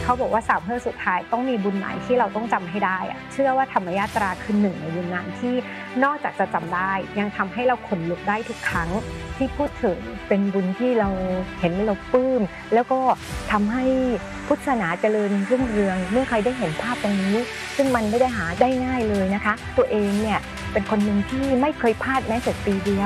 เขาบอกว่า3เฮือกสุดท้ายต้องมีบุญไหนที่เราต้องจำให้ได้อะเชื่อว่าธรรมยาตราคือหนึ่งในบุญนั้นที่นอกจากจะจำได้ยังทำให้เราขนลุกได้ทุกครั้งที่พูดถึงเป็นบุญที่เราเห็นแล้วเราปลื้มแล้วก็ทำให้พุทธศาสนาเจริญรุ่งเรืองเมื่อใครได้เห็นภาพตรงนี้ซึ่งมันไม่ได้หาได้ง่ายเลยนะคะตัวเองเนี่ยเป็นคนหนึ่งที่ไม่เคยพลาดแม้แต่ปีเดียว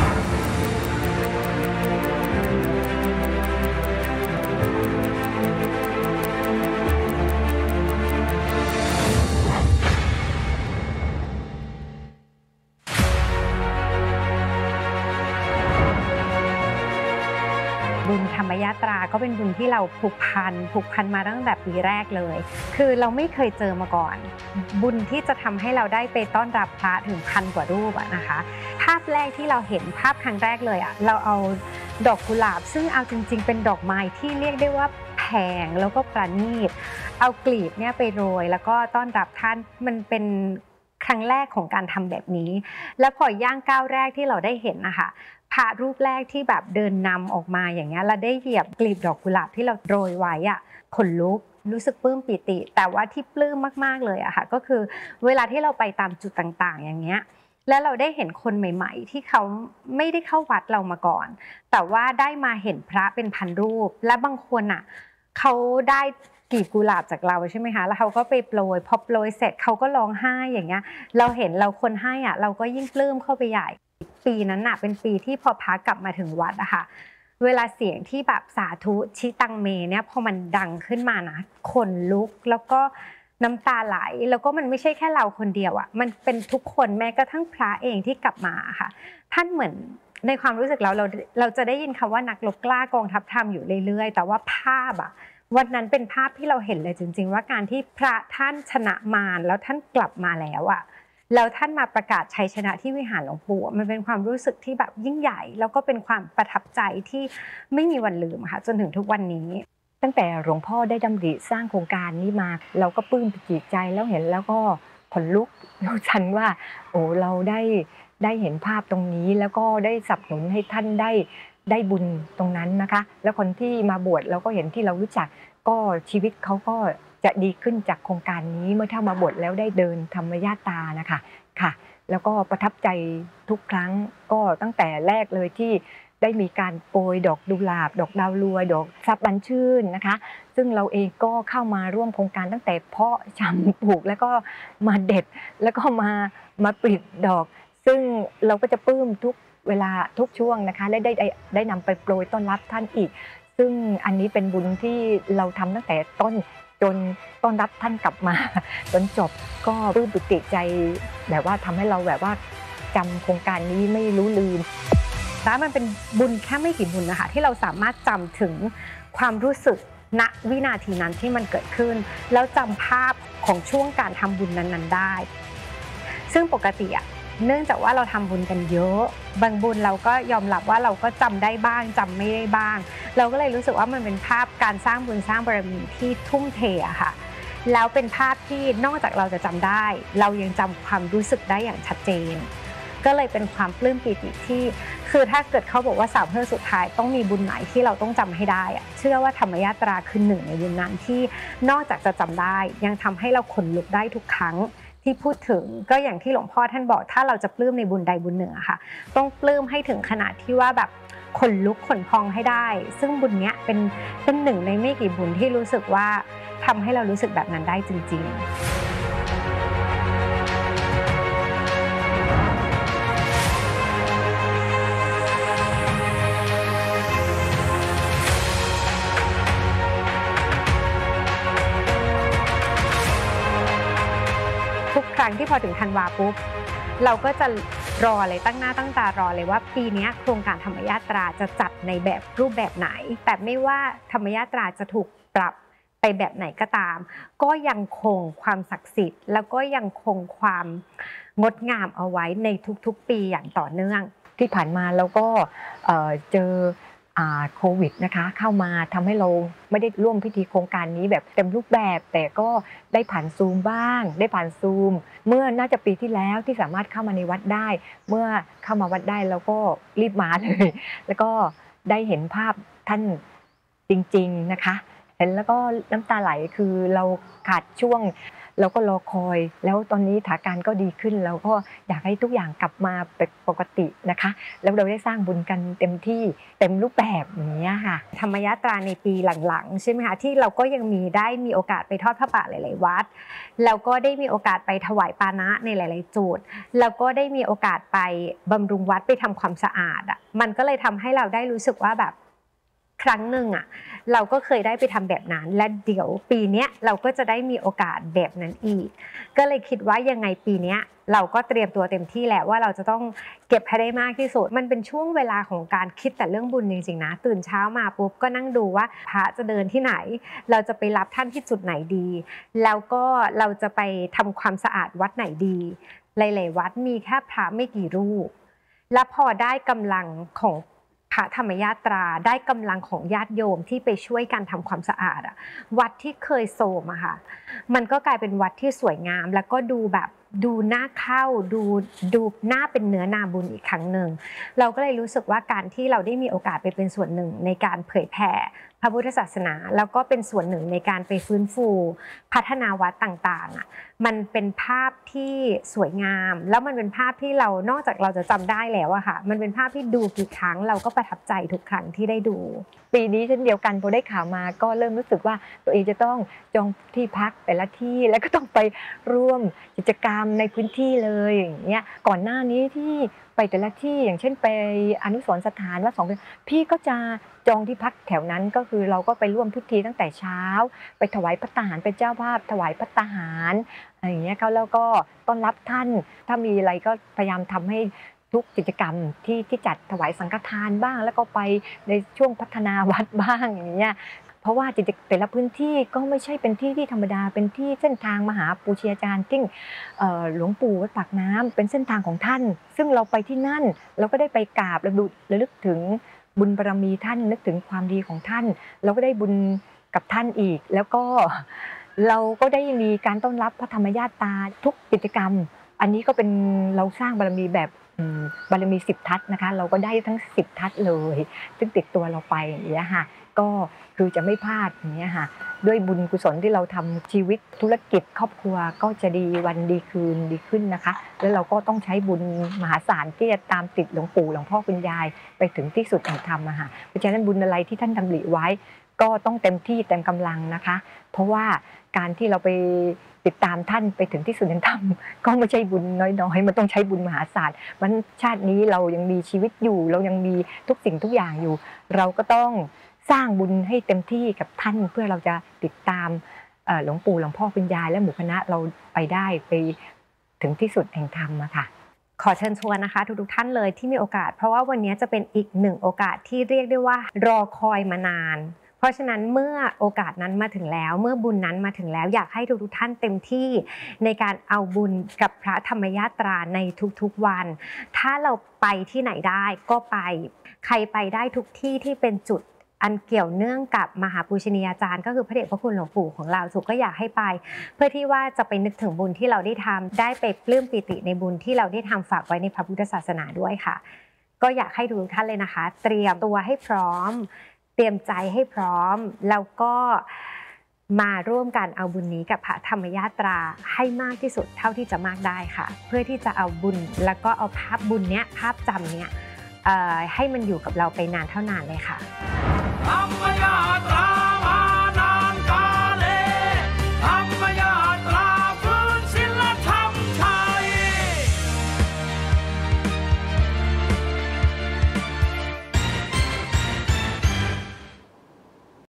บุญธรรมยาตราก็เป็นบุญที่เราผูกพันมาตั้งแต่ปีแรกเลยคือเราไม่เคยเจอมาก่อนบุญที่จะทำให้เราได้ไปต้อนรับพระถึง1,000 กว่ารูปนะคะภาพแรกที่เราเห็นภาพครั้งแรกเลยเราเอาดอกกุหลาบซึ่งเอาจริงๆเป็นดอกไม้ที่เรียกได้ว่าแพงแล้วก็ประณีตเอากลีบเนี่ยไปโรยแล้วก็ต้อนรับท่านมันเป็นครั้งแรกของการทำแบบนี้แล้วพอย่างก้าวแรกที่เราได้เห็นนะคะพระรูปแรกที่แบบเดินนำออกมาอย่างเงี้ยเราได้เหยียบกลีบดอกกุหลาบที่เราโรยไว้ขนลุกรู้สึกปลื้มปิติแต่ว่าที่ปลื้มมากๆเลยค่ะก็คือเวลาที่เราไปตามจุดต่างๆอย่างเงี้ยแล้วเราได้เห็นคนใหม่ๆที่เขาไม่ได้เข้าวัดเรามาก่อนแต่ว่าได้มาเห็นพระเป็นพันรูปและบางคนเขาได้กลีบกุหลาบจากเราใช่ไหมคะแล้วเขาก็ไปโปรยพอโปรยเสร็จเขาก็ร้องไห้อย่างเงี้ยเราเห็นเราคนให้เราก็ยิ่งปลื้มเข้าไปใหญ่ปีนั้นเป็นปีที่พอพระกลับมาถึงวัดค่ะเวลาเสียงที่แบบสาธุชิตังเมเนี่ยพอมันดังขึ้นมานะขนลุกแล้วก็น้ำตาไหลแล้วก็มันไม่ใช่แค่เราคนเดียวมันเป็นทุกคนแม้กระทั่งพระเองที่กลับมาค่ะท่านเหมือนในความรู้สึกเราจะได้ยินคำว่านักรบกล้ากองทัพธรรมอยู่เรื่อยๆแต่ว่าภาพวันนั้นเป็นภาพที่เราเห็นเลยจริงๆว่าการที่พระท่านชนะมารแล้วท่านกลับมาแล้วแล้วท่านมาประกาศชัยชนะที่วิหารหลวงปู่มันเป็นความรู้สึกที่แบบยิ่งใหญ่แล้วก็เป็นความประทับใจที่ไม่มีวันลืมค่ะจนถึงทุกวันนี้ตั้งแต่หลวงพ่อได้ดำริสร้างโครงการนี้มาเราก็ปลื้มปิติใจแล้วเห็นแล้วก็ขนลุกรู้ทันว่าเราได้เห็นภาพตรงนี้แล้วก็ได้สนับสนุนให้ท่านได้บุญตรงนั้นนะคะแล้วคนที่มาบวชเราก็เห็นที่เรารู้จักก็ชีวิตเขาก็จะดีขึ้นจากโครงการนี้เมื่อถ้ามาบวชแล้วได้เดินธรรมญาตรานะคะค่ะแล้วก็ประทับใจทุกครั้งก็ตั้งแต่แรกเลยที่ได้มีการโปรยดอกกุหลาบดอกดาวรวยดอกทรัพย์บัญชื่นนะคะซึ่งเราเองก็เข้ามาร่วมโครงการตั้งแต่เพาะชำปลูกแล้วก็มาเด็ดแล้วก็มาปลิดดอกซึ่งเราก็จะปลื้มทุกเวลาทุกช่วงนะคะและได้นำไปโปรยต้อนรับท่านอีกซึ่งอันนี้เป็นบุญที่เราทำตั้งแต่ต้นจนต้อนรับท่านกลับมาจนจบก็ปลื้มปิติใจแบบว่าทำให้เราแบบว่าจำโครงการนี้ไม่รู้ลืมแล้วมันเป็นบุญแค่ไม่กี่บุญนะคะที่เราสามารถจำถึงความรู้สึกณวินาทีนั้นที่มันเกิดขึ้นแล้วจำภาพของช่วงการทำบุญนั้นๆได้ซึ่งปกติเนื่องจากว่าเราทำบุญกันเยอะบางบุญเราก็ยอมรับว่าเราก็จำได้บ้างจำไม่ได้บ้างเราก็เลยรู้สึกว่ามันเป็นภาพการสร้างบุญสร้างบารมีที่ทุ่มเทค่ะแล้วเป็นภาพที่นอกจากเราจะจำได้เรายังจำความรู้สึกได้อย่างชัดเจนก็เลยเป็นความปลื้มปิติที่คือถ้าเกิดเขาบอกว่า3เฮือกสุดท้ายต้องมีบุญไหนที่เราต้องจำให้ได้เชื่อว่าธรรมยาตราคือหนึ่งในบุญนั้นที่นอกจากจะจำได้ยังทำให้เราขนลุกได้ทุกครั้งที่พูดถึงก็อย่างที่หลวงพ่อท่านบอกถ้าเราจะปลื้มในบุญใดบุญหนึ่งค่ะต้องปลื้มให้ถึงขนาดที่ว่าแบบขนลุกขนพองให้ได้ซึ่งบุญเนี้ยเป็นหนึ่งในไม่กี่บุญที่รู้สึกว่าทำให้เรารู้สึกแบบนั้นได้จริงๆครั้งที่พอถึงธันวาปุ๊บเราก็จะรอเลยตั้งหน้าตั้งตารอเลยว่าปีนี้โครงการธรรมยาตราจะจัดในแบบรูปแบบไหนแต่ไม่ว่าธรรมยาตราจะถูกปรับไปแบบไหนก็ตามก็ยังคงความศักดิ์สิทธิ์แล้วก็ยังคงความงดงามเอาไว้ในทุกๆปีอย่างต่อเนื่องที่ผ่านมาเราก็เจอโควิดนะคะเข้ามาทำให้เราไม่ได้ร่วมพิธีโครงการนี้แบบเต็มรูปแบบแต่ก็ได้ผ่านซูมบ้างได้ผ่านซูมเมื่อน่าจะปีที่แล้วที่สามารถเข้ามาในวัดได้เมื่อเข้ามาวัดได้เราก็รีบมาเลยแล้วก็ได้เห็นภาพท่านจริงๆนะคะเห็นแล้วก็น้ำตาไหลคือเราขาดช่วงเราก็รอคอยแล้วตอนนี้สถานการณ์ก็ดีขึ้นเราก็อยากให้ทุกอย่างกลับมาเป็นปกตินะคะแล้วเราได้สร้างบุญกันเต็มที่เต็มรูปแบบอย่างนี้ค่ะธรรมยตราในปีหลังๆใช่ไหมคะที่เราก็ยังได้มีโอกาสไปทอดผ้าป่าหลายๆวัดแล้วก็ได้มีโอกาสไปถวายปานะในหลายๆจุดแล้วก็ได้มีโอกาสไปบำรุงวัดไปทำความสะอาดอ่ะมันก็เลยทำให้เราได้รู้สึกว่าแบบครั้งหนึ่งอ่ะเราก็เคยได้ไปทำแบบนั้นและเดี๋ยวปีนี้เราก็จะได้มีโอกาสแบบนั้นอีกก็เลยคิดว่ายังไงปีนี้เราก็เตรียมตัวเต็มที่แล้วว่าเราจะต้องเก็บให้ได้มากที่สุดมันเป็นช่วงเวลาของการคิดแต่เรื่องบุญจริงๆนะตื่นเช้ามาปุ๊บก็นั่งดูว่าพระจะเดินที่ไหนเราจะไปรับท่านที่จุดไหนดีแล้วก็เราจะไปทำความสะอาดวัดไหนดีหลายๆวัดมีแค่พระไม่กี่รูปและพอได้กำลังของพระธรรมยาตราได้กำลังของญาติโยมที่ไปช่วยกันทำความสะอาดอะวัดที่เคยโทรมอะค่ะมันก็กลายเป็นวัดที่สวยงามแล้วก็ดูแบบดูน่าเข้าดูน่าเป็นเนื้อนาบุญอีกครั้งหนึ่งเราก็เลยรู้สึกว่าการที่เราได้มีโอกาสไปเป็นส่วนหนึ่งในการเผยแผ่พระพุทธศาสนาแล้วก็เป็นส่วนหนึ่งในการไปฟื้นฟูพัฒนาวัดต่างๆอ่ะมันเป็นภาพที่สวยงามแล้วมันเป็นภาพที่เรานอกจากเราจะจำได้แล้วอะค่ะมันเป็นภาพที่ดูกี่ครั้งเราก็ประทับใจทุกครั้งที่ได้ดูปีนี้เช่นเดียวกันพอได้ข่าวมาก็เริ่มรู้สึกว่าตัวเองจะต้องจองที่พักแต่ละที่แล้วก็ต้องไปร่วมกิจกรรมในพื้นที่เลยอย่างเงี้ยก่อนหน้านี้ที่ไปแต่ละที่อย่างเช่นไปอนุสรณ์สถานวัดสองพี่ก็จะจองที่พักแถวนั้นก็คือเราก็ไปร่วมพิธีตั้งแต่เช้าไปถวายพระตาหารเป็นเจ้าภาพถวายพระตาหารอะไรอย่างเงี้ยเขาแล้วก็ต้อนรับท่านถ้ามีอะไรก็พยายามทำให้ทุกกิจกรรมที่จัดถวายสังฆทานบ้างแล้วก็ไปในช่วงพัฒนาวัดบ้างอย่างเงี้ยเพราะว่าแต่ละพื้นที่ก็ไม่ใช่เป็นที่ที่ธรรมดาเป็นที่เส้นทางมหาปูชนียาจารย์ที่หลวงปู่วัดปากน้ำเป็นเส้นทางของท่านซึ่งเราไปที่นั่นเราก็ได้ไปกราบระลึกถึงบุญบารมีท่านนึกถึงความดีของท่านเราก็ได้บุญกับท่านอีกแล้วก็เราก็ได้มีการต้อนรับพระธรรมญาตราทุกกิจกรรมอันนี้ก็เป็นเราสร้างบารมีแบบบารมี10 ทัศนะคะเราก็ได้ทั้ง10 ทัศเลยซึ่งติดตัวเราไปอย่างเงี้ยค่ะก็คือจะไม่พลาดอย่างเงี้ยค่ะด้วยบุญกุศลที่เราทำชีวิตธุรกิจครอบครัวก็จะดีวันดีคืนดีขึ้นนะคะแล้วเราก็ต้องใช้บุญมหาศาลที่จะตามติดหลวงปู่หลวงพ่อคุณยายไปถึงที่สุดแห่งธรรมอะค่ะเพราะฉะนั้นบุญอะไรที่ท่านดำริไว้ก็ต้องเต็มที่เต็มกำลังนะคะเพราะว่าการที่เราไปติดตามท่านไปถึงที่สุดแห่งธรรมก็ไม่ใช่บุญน้อยๆมันต้องใช้บุญมหาศาลวันชาตินี้เรายังมีชีวิตอยู่เรายังมีทุกสิ่งทุกอย่างอยู่เราก็ต้องสร้างบุญให้เต็มที่กับท่านเพื่อเราจะติดตามหลวงปู่หลวงพ่อคุณยายและหมู่คณะเราไปได้ไปถึงที่สุดแห่งธรรมอะค่ะขอเชิญชวนนะคะทุกท่านเลยที่มีโอกาสเพราะว่าวันนี้จะเป็นอีกหนึ่งโอกาสที่เรียกได้ว่ารอคอยมานานเพราะฉะนั้นเมื่อโอกาสนั้นมาถึงแล้วเมื่อบุญนั้นมาถึงแล้วอยากให้ทุกท่านเต็มที่ในการเอาบุญกับพระธรรมยาตราในทุกๆวันถ้าเราไปที่ไหนได้ก็ไปใครไปได้ทุกที่ที่เป็นจุดอันเกี่ยวเนื่องกับมหาปูชนียาจารย์ก็คือพระเดชพระคุณหลวงปู่ของเราสุก็อยากให้ไปเพื่อที่ว่าจะไปนึกถึงบุญที่เราได้ทำได้ไปปลื้มปิติในบุญที่เราได้ทำฝากไว้ในพระพุทธศาสนาด้วยค่ะก็อยากให้ทุกท่านเลยนะคะเตรียมตัวให้พร้อมเตรียมใจให้พร้อมแล้วก็มาร่วมกันเอาบุญนี้กับพระธรรมยาตราให้มากที่สุดเท่าที่จะมากได้ค่ะเพื่อที่จะเอาบุญแล้วก็เอาภาพบุญเนี้ยภาพจำเนี้ยให้มันอยู่กับเราไปนานเท่านานเลยค่ะธรรมยาตรา